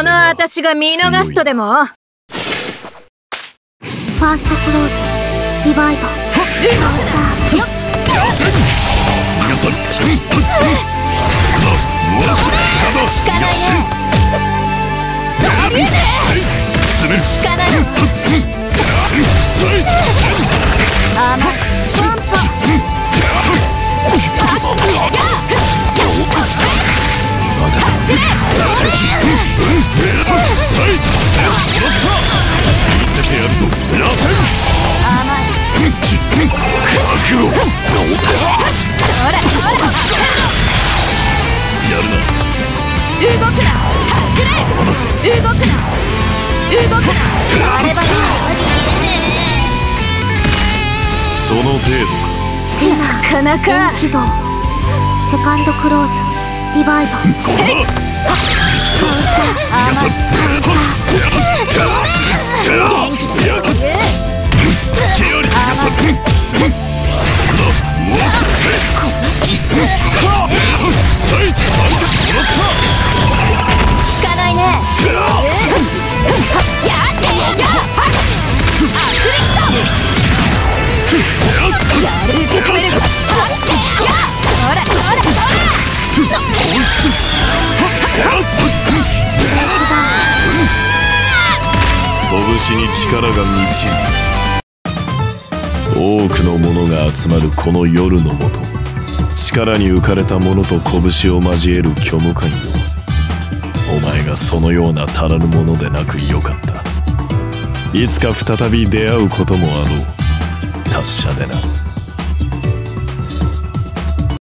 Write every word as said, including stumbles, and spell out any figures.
この私が見逃すとでも。 ファーストクローズディバイド皆さんちょいその程度か。 なかなか。 起動セカンドクローズディバイド効かないね。 拳に力が満ちる。多くの者が集まるこの夜のもと、力に浮かれた者と拳を交える虚無感よ。お前がそのような足らぬものでなくよかった。いつか再び出会うこともあろう。達者でな。